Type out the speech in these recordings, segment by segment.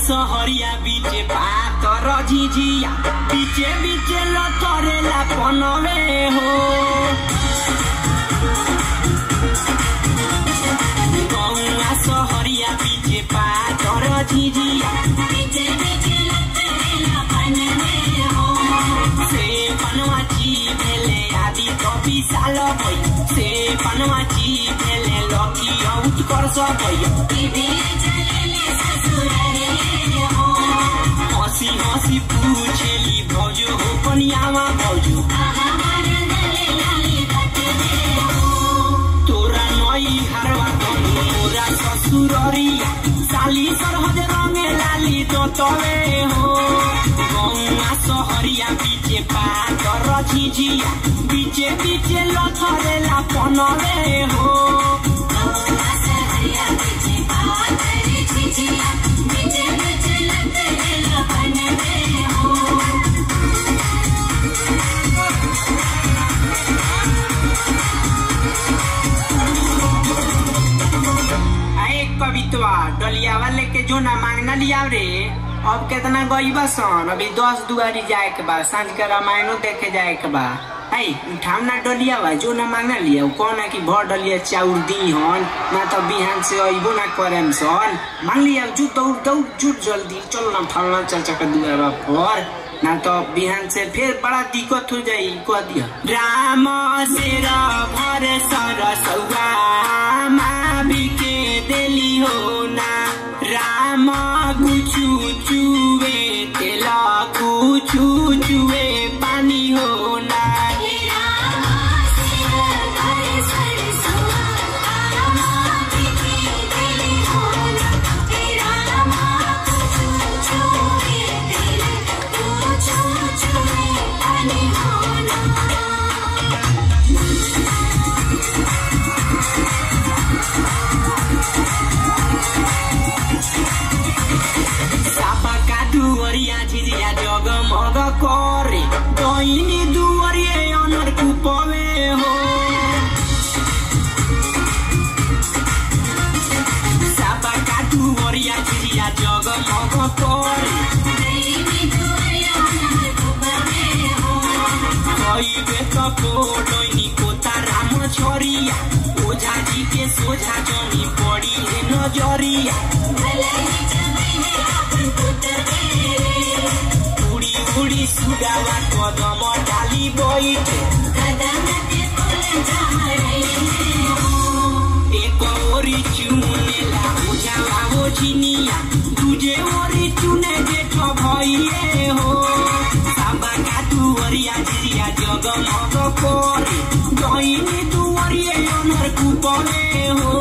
सहरिया बीचे पातर झिझिया बीचे बीचे लथरेला पनवे हो गौआ सहरिया बीचे पातर झिझिया बीचे बीचे लथरेला पनवे हो से पनवाची भेले आदि कवि साल भई से पनवाची भेले लकी उत्कर्ष भई हसी हसी पूछेली भौजू हो कनियावा भौजू तोरा नई हारवा तोरा ससुररिया साली सरहद रंगे लाली तोतवे हो गौआ सहरिया बीचे पातर झिझिया बीचे बीचे लथरेला पनवे हो कवितवा डलिया वाले के जो ना मांगना लिया रे अब कितना गईबा सन अभी 10 दुआरी जाए के बाद सांझ के रामायणो देखे जाए के बाद है उठावना डलिया बा जो ना मांगना लिया कौन है कि भर डलिया चाउर दी हन ना तो बिहान से अइबो ना करेम सन मांग लिया जू दौड़ दौड़ जुट जल्दी चल ना फलना चाचा का दुआरा पर ना तो बिहान से फिर बड़ा दिक्कत हो जाई कह दिया राम सेरा भर सरसौआ मावी के देली हो ना राम कुछु चुवे तेला कुछु चुवे पानी हो ना झिझिया जगमग करे दैनी दुवरिए अनर कुपवे हो साबा का दुवरिया झिझिया जगमग करे दैनी दुवरिए अनर कुपवे हो कइबे तो दैनी कोता राम छोरिया ओझा जी के सोझा जमी पड़ी है नजरिया उड़ी सुगावा कदम डाली बैठे एक ओरी चुनेला बुझावा हो झिनिया दूजे ओरी चुने जेठ भइए हो साबा का दुवरिया झिझिया जगमग करे दैनी दुवरिए अनर कुपवे हो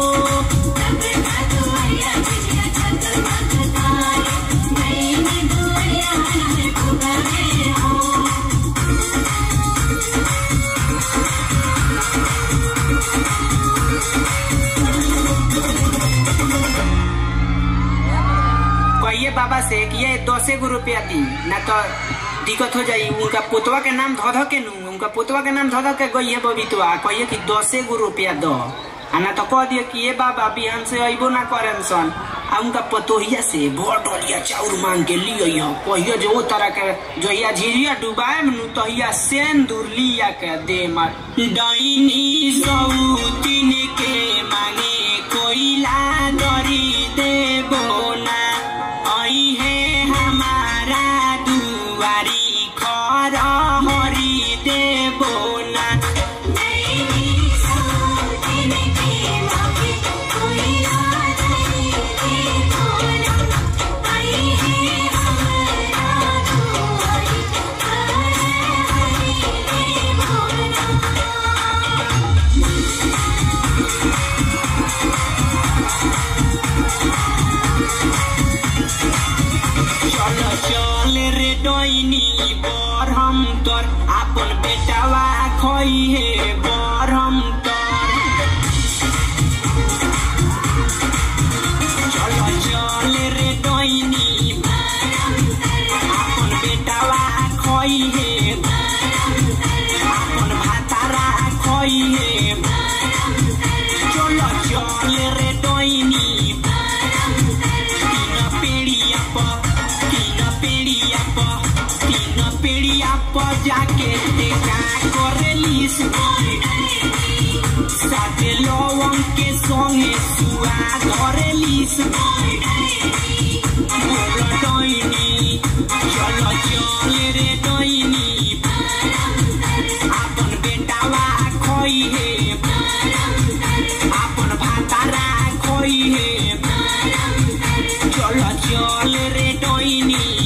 कहिए बाबा से कि ये 10 रुपया दी ना तो दिक्कत हो जाई उनका पोतवा के नाम धो के नू उनका पोतवा के नाम धो के गई है बबीतवा कहिए कि 10 रुपया दो ना तो कह दिए कि ये बाबा बिहान से अइबो ना करें सन आ उनका पतोहिया से भर डलिया चाउर मांग के लियो कहिए जो तरह के जोहिया झिझिया डुबाए नु तहिया सेंदूर लिया के दे मार दैनी सौतीन के मांगे कोइला दरी देबो ना आई है हमारा दुआरी खर हरी देबो ना चल रे डैनी बरहम तर आपन बेटावा खई है बरहम तर चल रे डैनी आपन बेटावा खई है आपन भातारा खई है चल रे डैनी तीन पेड़िया पर पर जाके टेका करेलिस साथे लवंग के संगे सुआ धरेलिस चलो चल रे डोइनी अपन बेटावा खोई है अपन भातारा खोई है चलो चल रे डोइनी